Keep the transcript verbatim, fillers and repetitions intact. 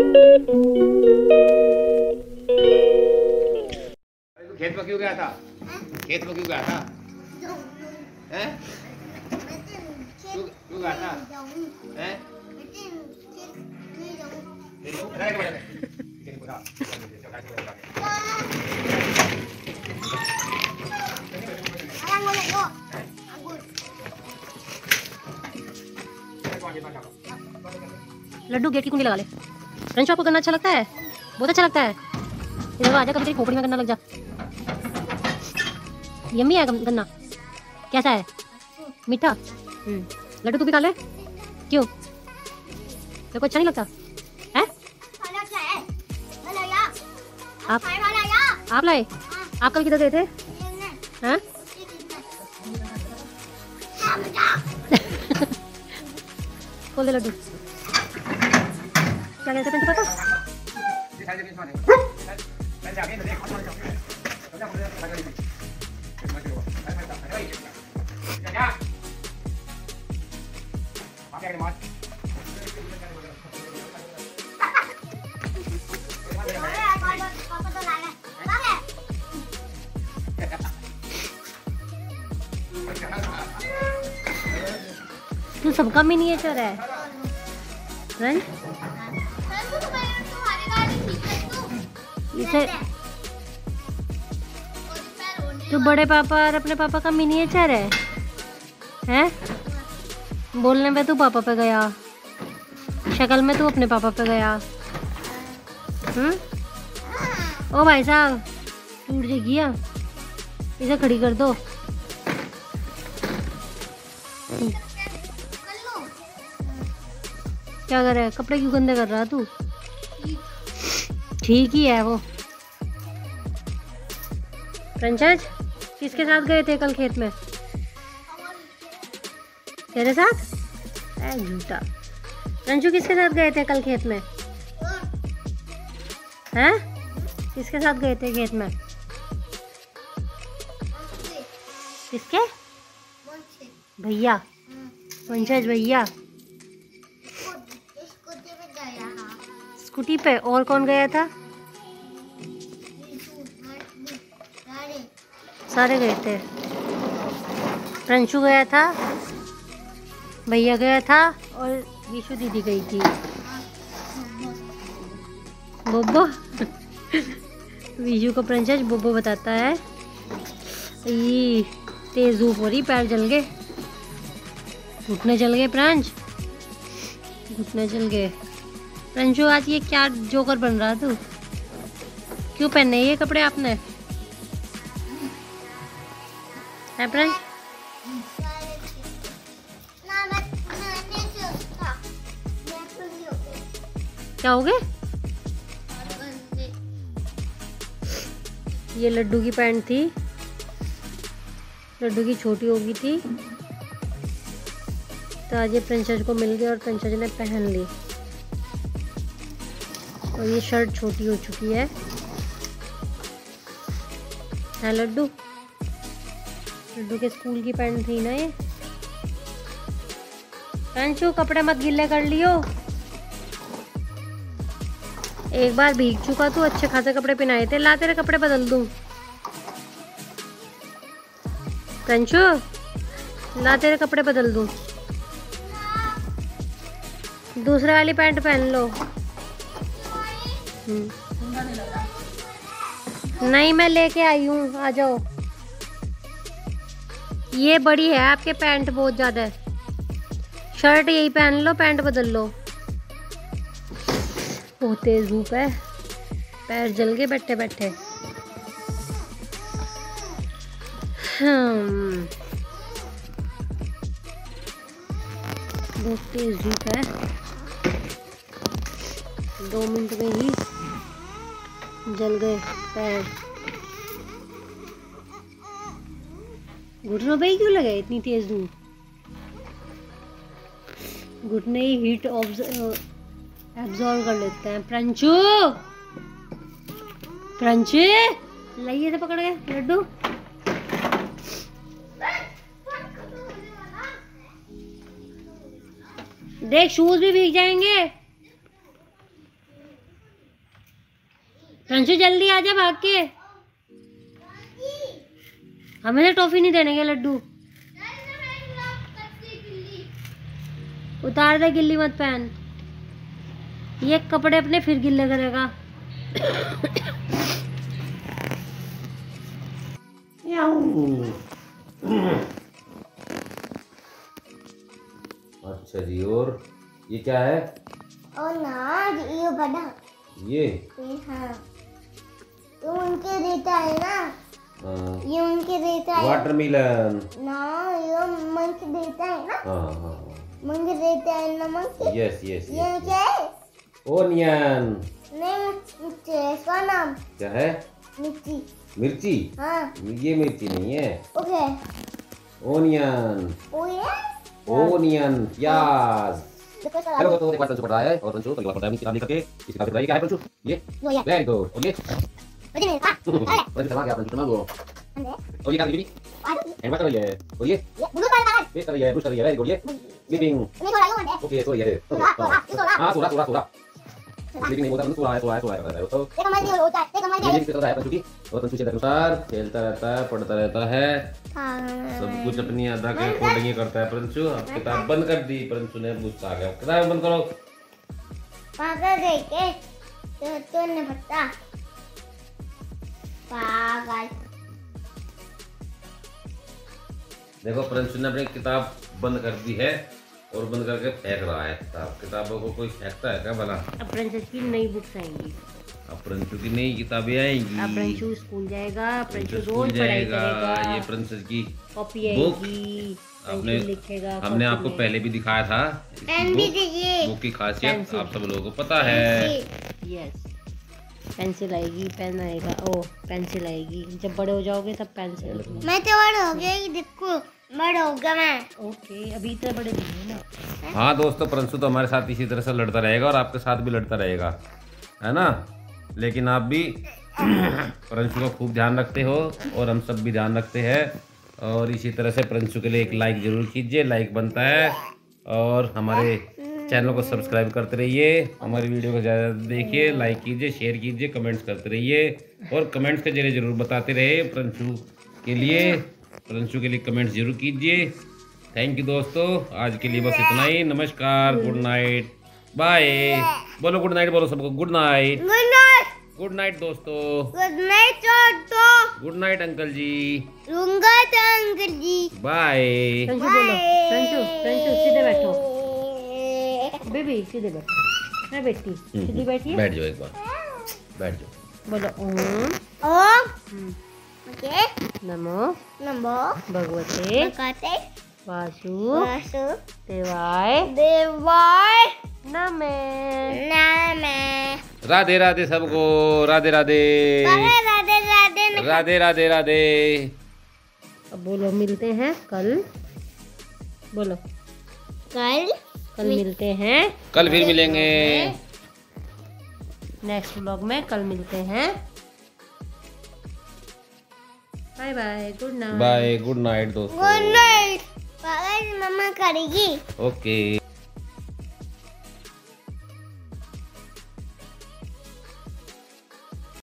खेत में क्यों गया था? खेत में क्यों गया था? हैं? क्यों क्यों गया था? हैं? लड्डू गेट की कुंडी लगा ले। रंशु आपको गन्ना अच्छा लगता है? बहुत अच्छा लगता है। इधर आजा, कभी तेरी खोपड़ी में गन्ना लग जा। यम्मी है गन्ना। कैसा है? मीठा। हम्म लड्डू तू भी खा ले। क्यों? तेरे को अच्छा नहीं लगता है? आप आप लाए? आप कल किधर गए थे? हैं? खोल दे लड्डू। क्या कहते हैं पता? तू सबका मिनिएचर है रंज। इसे तू बड़े पापा और अपने पापा का मिनिएचर है हैं? बोलने में तू पापा पे गया, शक्ल में तू अपने पापा पे गया। हम्म ओ भाई साहब टूट जाएगी, इसे खड़ी कर दो। क्या कर रहा है? कपड़े क्यों गंदे कर रहा है तू? ठीक ही है वो। पंचायत किसके साथ गए थे कल खेत में? तेरे साथ? ऐ झूठा। रंजू किसके साथ गए थे कल खेत में? हैं? किसके साथ गए थे खेत में? किसके? भैया। पंचायत भैया स्कूटी पे। और कौन गया था? सारे गए थे। रंशु गया था, भैया गया था और विशु दीदी गई थी। बोबो विशु को पंचायत बोबो बताता है। ये तेज धूप हो रही, पैर जल गए, घुटने जल गए। प्रांश घुटने जल गए। रंजू आज ये क्या जोकर बन रहा तू? क्यों पहने ये कपड़े आपने? है प्रांश? क्या हो गए? ये लड्डू की पैंट थी, लड्डू की छोटी हो गई थी तो आज ये प्रिंसेस को मिल गया और प्रिंसेस ने पहन ली। और ये शर्ट छोटी हो चुकी है। है लड्डू? लड्डू के स्कूल की पैंट थी ना ये। रंशु कपड़े मत गिल्ले कर लियो। एक बार भीग चुका तू, अच्छे खासे कपड़े पहनाए थे। ला तेरे कपड़े बदल दूं। रंशु ला तेरे कपड़े बदल दूं। दूसरे वाली पैंट पहन लो। नहीं मैं लेके आई हूँ, आ जाओ। ये बड़ी है आपके पैंट, बहुत ज्यादा है। शर्ट यही पहन लो, पैंट बदल लो। बहुत तेज धूप है, पैर जल गए बैठे बैठे। हम्म बहुत तेज धूप है, दो मिनट में ही जल गए पैर। घुटनों पे ही क्यों लगे इतनी तेज धूप? घुटने ही हीट एब्जॉर्व कर लेते हैं। प्रंचू प्रंचू लाइए तो पकड़ गए लड्डू। देख शूज भी भीग जाएंगे। प्रिंशु जल्दी आ जा भाग के। हमें तो टॉफी नहीं देने के लड्डू। उतार दे, गिल्ली मत पहन। ये कपड़े अपने फिर गिल्ले करेगा। अच्छा जी, और ये क्या है? और ना ये बड़ा ये हाँ, तो उनके देता है ना। हाँ। ये उनके देता है वाटरमेलन। ना, ये मंक देता है ना। हाँ हाँ मंक देता है ना, मंक। यस यस ये यस। क्या है? ओनियन। नहीं, इसका नाम क्या है? मिर्ची। मिर्ची? हाँ ये मिर्ची नहीं है। ओके। ओनियन। ओ ये ओनियन, प्याज। देखो सर, हेलो दोस्तों, एक बार पंचू पढ़ रहा है और पंचू पहली बार पढ़ रहा है किताब लेकर के। इस किताब से पढ़ाई क्या है पंचू? ये वो ये वेरी गुड। और ये मुझे नहीं पता। अरे पंचू समझ गया पंचू, समझ गया। अंदर और ये क्या दीदी? आलू एंड बात कर रही है। और ये ये ब्लू कलर का है। ये कर रही है, पुश कर रही है। Very good. ये स्लीपिंग। नहीं थोड़ा यूं है। ओके, सो ये हां, सोरा सोरा सोरा स्लीपिंग नहीं बोलता, सोरा है, सोरा है, सोरा है। तो एक हमारे लिए होता है, एक हमारे ये लिए। किस तरह है पंचू की? और पंचू के अनुसार खेलता रहता है, पढ़ता रहता है, हाँ सब कुछ अपनी अदा के अकॉर्डिंग ही करता है पंचू। अब किताब बंद कर दी पंचू ने, गुस्सा आ गया। किताब बंद करो। पागल गई के तो तो ने पता पागल। देखो पंचू ने अपनी किताब बंद कर दी है और बंद करके फेंक रहा है किताब। किताबों को कोई फेंकता है क्या भला? अब प्रिंसेस की नई बुक्स आएंगी। अब प्रिंसू की नई किताबें आएंगी। अब प्रिंशु स्कूल जाएगा, प्रिंशु प्रिंसू रोज स्कूल पढ़ाई जाएगा। करेगा। ये प्रिंसेस की कॉपी बुक आएगी, आपने प्रिंशु लिखेगा। हमने कॉपी आपको में। पहले भी दिखाया था। पेन भी दीजिए। बुक की खासियत पेंसिल। आप सब लोगों को पता है। यस, पेंसिल आएगी, पेन आएगा। ओ पेंसिल आएगी। जब बड़े हो जाओगे तब पेंसिल। मैं तो बड़ा हो गया, ये देखो बड़ा हो गया मैं। ओके, अभी इतने बड़े नहीं है ना। हाँ दोस्तों, प्रिंसू तो हमारे साथ इसी तरह से लड़ता रहेगा और आपके साथ भी लड़ता रहेगा, है ना? लेकिन आप भी प्रिंसू का खूब ध्यान रखते हो और हम सब भी ध्यान रखते हैं। और इसी तरह से प्रिंसू के लिए एक लाइक जरूर कीजिए, लाइक बनता है। और हमारे चैनल को सब्सक्राइब करते रहिए, हमारी वीडियो को ज़्यादा देखिए, लाइक कीजिए, शेयर कीजिए, कमेंट्स करते रहिए और कमेंट्स के जरिए ज़रूर बताते रहे प्रिंसू के लिए। प्रिंसू के लिए कमेंट्स जरूर कीजिए। थैंक यू दोस्तों, आज के लिए बस इतना ही। नमस्कार, गुड नाइट, बाय। बोलो गुड नाइट, बोलो सबको good night. Good night. Good night दोस्तों। गुड नाइट दोस्तों। Good night uncle ji. लूंगा तो अंकल जी। बाय। प्रिंशु बोलो, प्रिंशु प्रिंशु सीधे बैठो। बेबी सीधे बैठो। है बेटी, सीधी बैठिए। बैठ जाओ, एक बार बैठ जाओ। बोलो ओम ओम ओके नमो नमो भगवते कहते वासु वासु देवाय देवाय नमे। नमः। राधे राधे सबको, राधे राधे राधे राधे राधे न- राधे राधे राधे। अब बोलो मिलते हैं कल। बोलो कल कल मिलते हैं कल फिर मिलेंगे। नेक्स्ट व्लॉग में। कल मिलते हैं। Bye bye, good night. Bye, good night दोस्तों। Good night. पागल मम्मा करेगी। ओके।